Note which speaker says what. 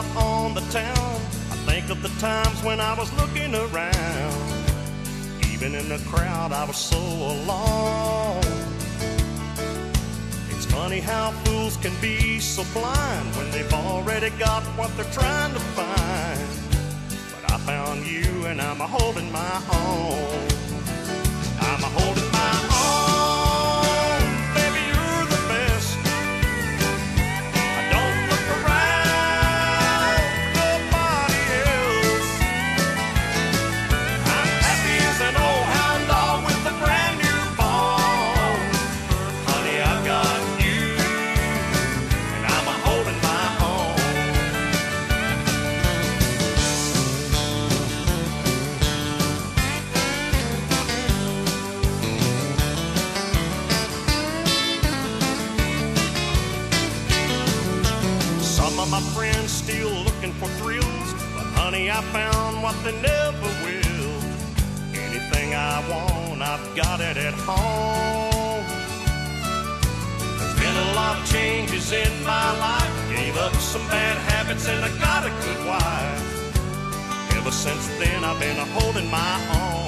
Speaker 1: on the town, I think of the times when I was looking around. Even in the crowd, I was so alone. It's funny how fools can be so blind when they've already got what they're trying to find. But I found you and I'm holding my own. I'm holding my own. Baby, you're the best. I don't look around nobody else. I'm happy as an old hound dog with a brand new bone. Honey, I've got you and I'm holding my own. Some of my friends still looking for thrills, but honey, I found what they never will. Anything I want, I've got it at home. There's been a lot of changes in my life. Gave up some bad habits and I got a good wife. Ever since then, I've been holding my own.